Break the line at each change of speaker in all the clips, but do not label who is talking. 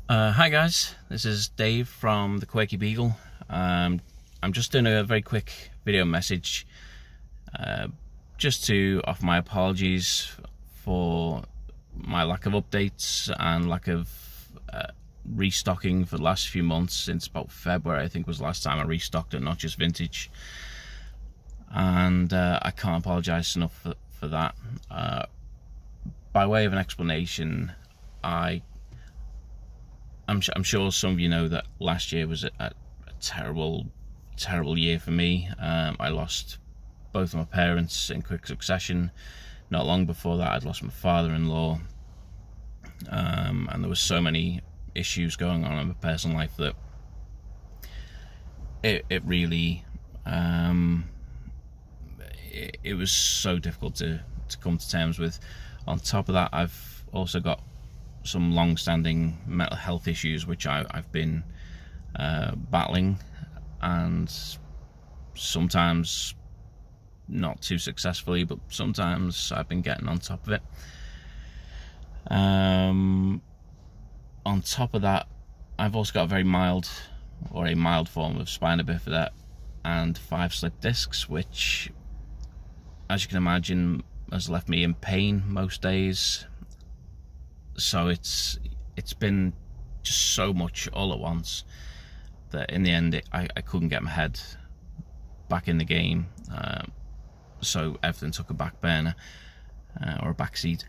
Hi guys, this is Dave from the Quirky Beagle. I'm just doing a very quick video message just to offer my apologies for my lack of updates and lack of restocking for the last few months. Since about February, I think was the last time I restocked at Not Just Vintage, and I can't apologise enough for that. By way of an explanation, I'm sure some of you know that last year was a terrible year for me. I lost both of my parents in quick succession. Not long before that, I'd lost my father-in-law, and there was so many issues going on in my personal life that it really it was so difficult to come to terms with. On top of that, I've also got some long-standing mental health issues which I've been battling, and sometimes not too successfully, but sometimes I've been getting on top of it. On top of that, I've also got a mild form of spina bifida and 5 slip discs, which, as you can imagine, has left me in pain most days. So it's been just so much all at once that in the end I couldn't get my head back in the game, so everything took a back burner or a back seat.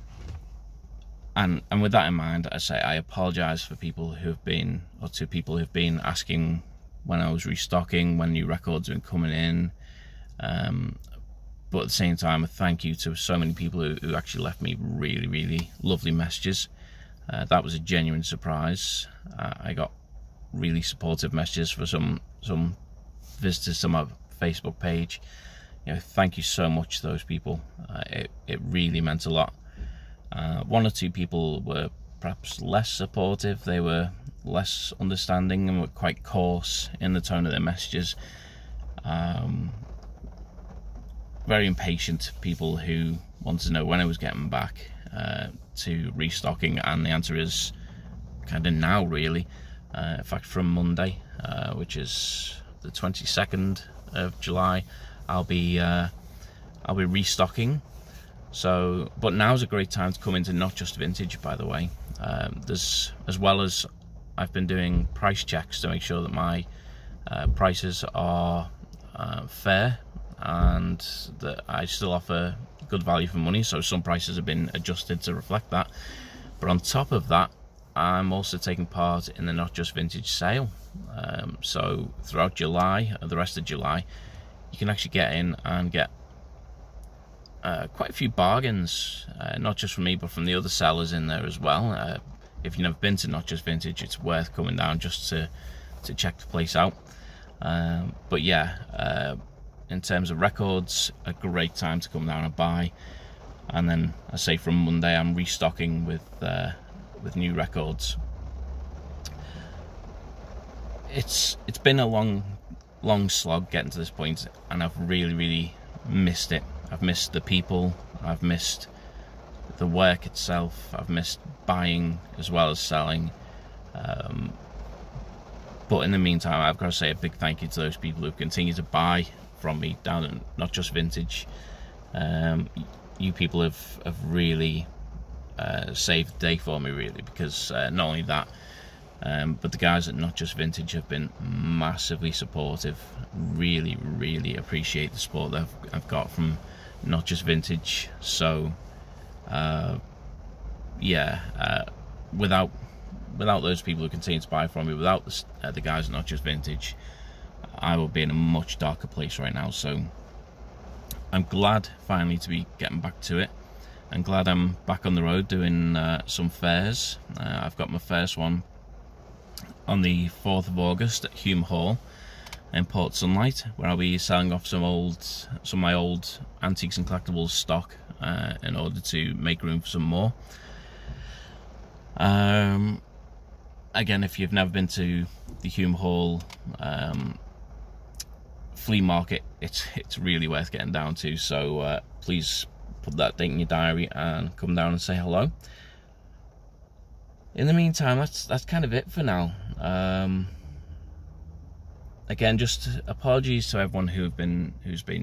And with that in mind, I say I apologise for people who've been, or to people who've been asking when I was restocking, when new records have been coming in. But at the same time, a thank you to so many people who actually left me really lovely messages. That was a genuine surprise. I got really supportive messages for some visitors to my Facebook page. You know, thank you so much to those people. It really meant a lot. One or two people were perhaps less supportive. They were less understanding and were quite coarse in the tone of their messages. Very impatient people who wanted to know when I was getting back to restocking, and the answer is kind of now, really. In fact, from Monday, which is the 22nd of July, I'll be restocking. So, but now's a great time to come into Not Just Vintage, by the way. There's, as well as I've been doing price checks to make sure that my prices are fair, and that I still offer good value for money, so some prices have been adjusted to reflect that. But on top of that, I'm also taking part in the Not Just Vintage sale. So throughout July, the rest of July, you can actually get in and get quite a few bargains, not just from me but from the other sellers in there as well. If you've never been to Not Just Vintage, it's worth coming down just to check the place out. But yeah, in terms of records, a great time to come down and buy. And then I say from Monday I'm restocking with new records. It's been a long slog getting to this point, and I've really missed it. I've missed the people, I've missed the work itself, I've missed buying as well as selling. But in the meantime, I've got to say a big thank you to those people who continue to buy from me down at Not Just Vintage. You people have really saved the day for me, really, because not only that, but the guys at Not Just Vintage have been massively supportive. Really appreciate the support that I've got from Not Just Vintage. So yeah, without those people who continue to buy from me, without the guys at Not Just Vintage, I will be in a much darker place right now. So I'm glad finally to be getting back to it. I'm glad I'm back on the road doing some fairs. I've got my first one on the 4th of August at Hume Hall in Port Sunlight, where I'll be selling off some of my old antiques and collectibles stock in order to make room for some more. Again, if you've never been to the Hume Hall flea market, it's really worth getting down to. So please put that date in your diary and come down and say hello. in the meantime, that's kind of it for now. Again, just apologies to everyone who've been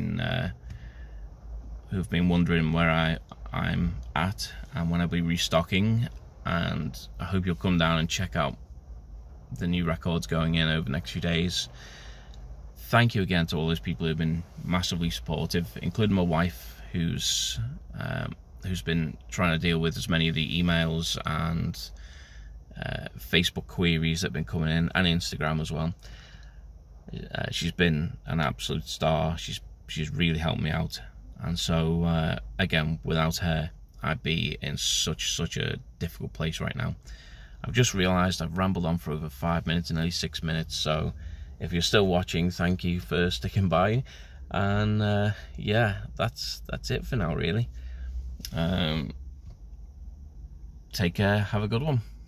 wondering where I'm at and when I'll be restocking, and I hope you'll come down and check out the new records going in over the next few days. Thank you again to all those people who've been massively supportive, including my wife, who's been trying to deal with as many of the emails and Facebook queries that have been coming in, and Instagram as well. She's been an absolute star. She's really helped me out, and so again, without her, I'd be in such a difficult place right now. I've just realised I've rambled on for over 5 minutes, nearly 6 minutes. So if you're still watching, thank you for sticking by. And yeah, that's it for now, really. Take care. Have a good one.